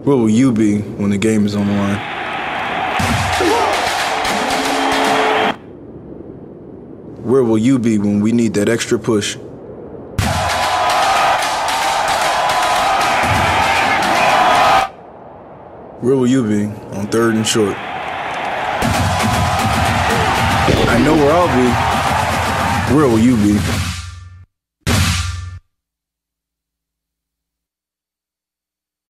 Where will you be when the game is on the line? Where will you be when we need that extra push? Where will you be on 3rd and short? I know where I'll be. Where will you be?